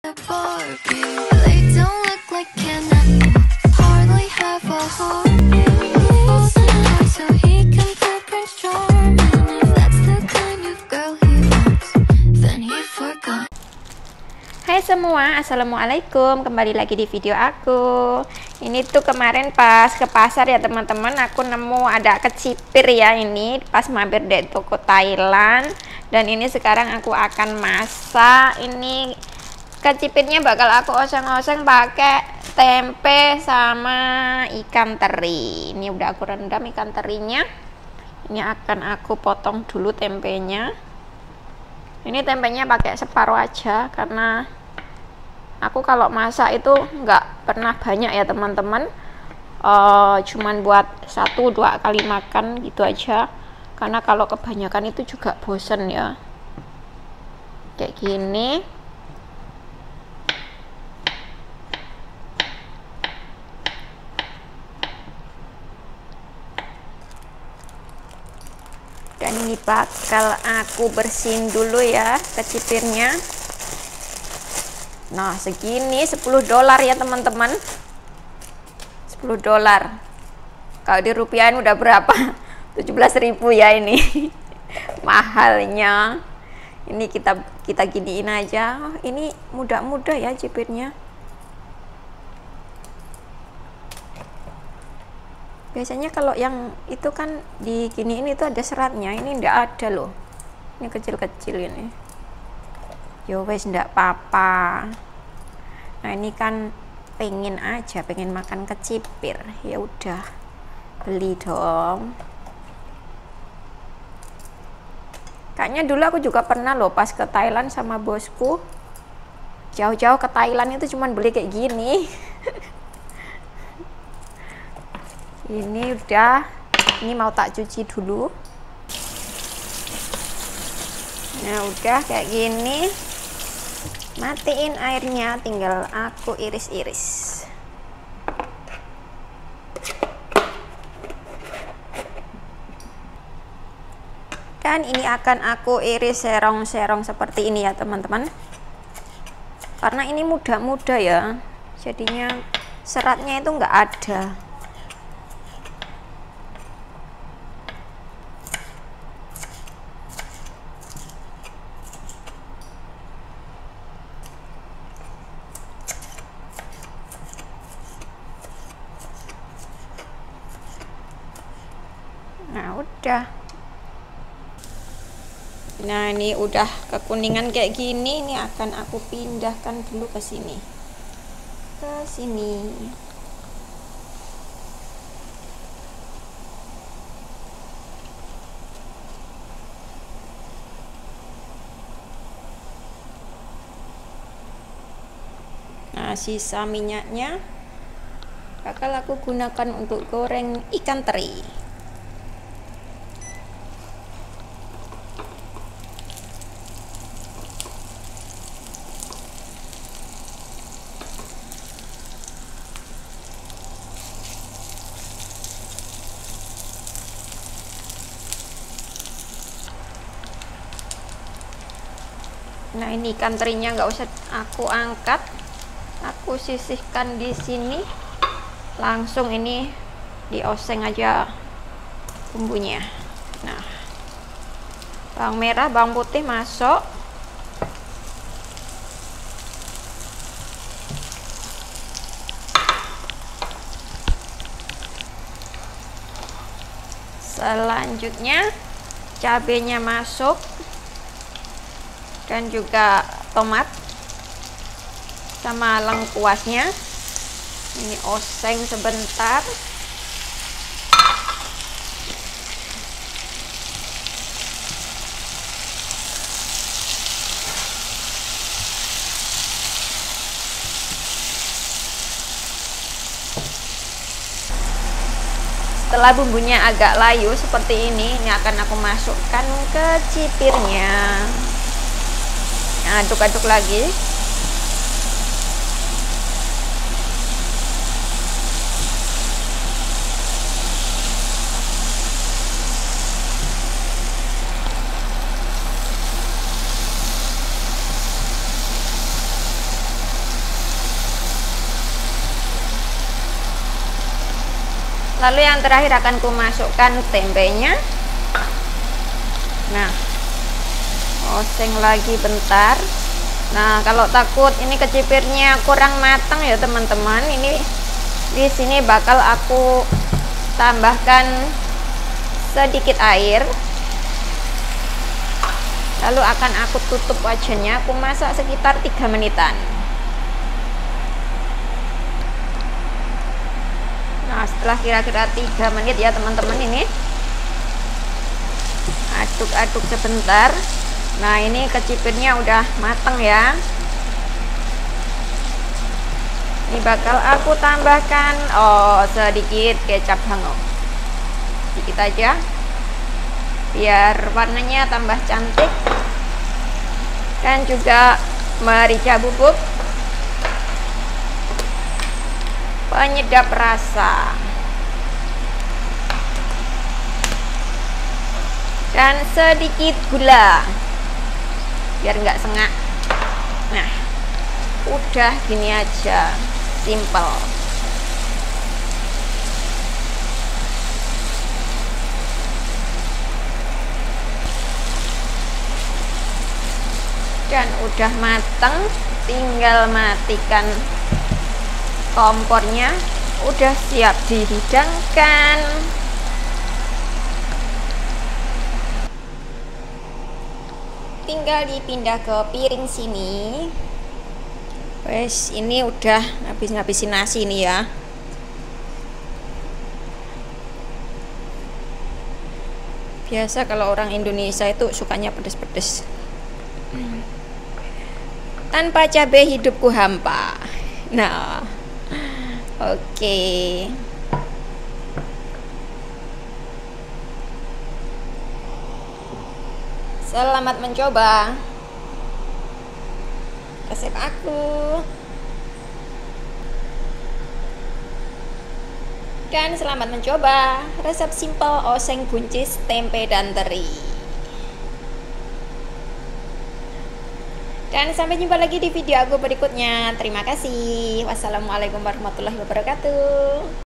They don't look like Ken, hardly have a heartbeat. So he can play Prince Charming. If that's the kind of girl he wants, then he forgot. Hai semua, assalamualaikum. Kembali lagi di video aku. Ini tuh kemarin pas ke pasar ya teman-teman, aku nemu ada kecipir ya, ini pas mampir di toko Thailand. Dan ini sekarang aku akan masak. Ini kecipirnya bakal aku oseng-oseng pakai tempe sama ikan teri. Ini udah aku rendam ikan terinya. Ini akan aku potong dulu tempenya. Ini tempenya pakai separuh aja karena aku kalau masak itu nggak pernah banyak ya teman-teman. Cuman buat 1-2 kali makan gitu aja. Karena kalau kebanyakan itu juga bosen ya. Kayak gini. Dan ini bakal aku bersihin dulu ya kecipirnya. Nah segini $10 ya teman-teman, $10. Kalau di rupiahin udah berapa? 17.000 ya ini. Mahalnya. Ini kita giniin aja. Oh, ini mudah-mudah ya cipirnya. Biasanya kalau yang itu kan diginiin itu ada seratnya, ini enggak ada loh. Ini kecil-kecil ini. Yo wes enggak apa-apa. Nah, ini kan pengen makan kecipir. Ya udah. Beli dong. Kayaknya dulu aku juga pernah loh pas ke Thailand sama bosku. Jauh-jauh ke Thailand itu cuman beli kayak gini. Ini udah, ini mau tak cuci dulu. Nah udah kayak gini, matiin airnya, tinggal aku iris-iris. Dan ini akan aku iris serong-serong seperti ini ya teman-teman. Karena ini muda-muda ya, jadinya seratnya itu nggak ada. Nah udah. Nah ini udah kekuningan kayak gini. Ini akan aku pindahkan dulu ke sini. Nah sisa minyaknya bakal aku gunakan untuk goreng ikan teri. Nah ini ikan terinya nggak usah aku angkat, aku sisihkan di sini. Langsung ini dioseng aja bumbunya. Nah bawang merah, bawang putih masuk. Selanjutnya cabenya masuk. Dan juga tomat sama lengkuasnya. Ini oseng sebentar. Setelah bumbunya agak layu seperti ini akan aku masukkan ke cipirnya. Aduk-aduk lagi. Lalu yang terakhir akan ku masukkan tempenya. Nah, oseng lagi bentar. Nah, kalau takut ini kecipirnya kurang matang ya teman-teman, ini di sini bakal aku tambahkan sedikit air. Lalu akan aku tutup wajannya, aku masak sekitar 3 menitan. Nah, setelah kira-kira 3 menit ya teman-teman, ini aduk-aduk sebentar. Nah, ini kecipirnya udah matang ya. Ini bakal aku tambahkan sedikit kecap hango, sedikit aja biar warnanya tambah cantik, dan juga merica bubuk penyedap rasa, dan sedikit gula biar nggak sengak. Nah, udah gini aja, simple. Dan udah mateng, tinggal matikan kompornya, udah siap dihidangkan. Tinggal dipindah ke piring sini. Wes, ini udah ngabisin nasi nih ya. Biasa kalau orang Indonesia itu sukanya pedes-pedes. Tanpa cabai hidupku hampa. Nah, oke. Selamat mencoba resep aku. Dan selamat mencoba resep simple oseng buncis tempe dan teri. Dan sampai jumpa lagi di video aku berikutnya. Terima kasih. Wassalamualaikum warahmatullahi wabarakatuh.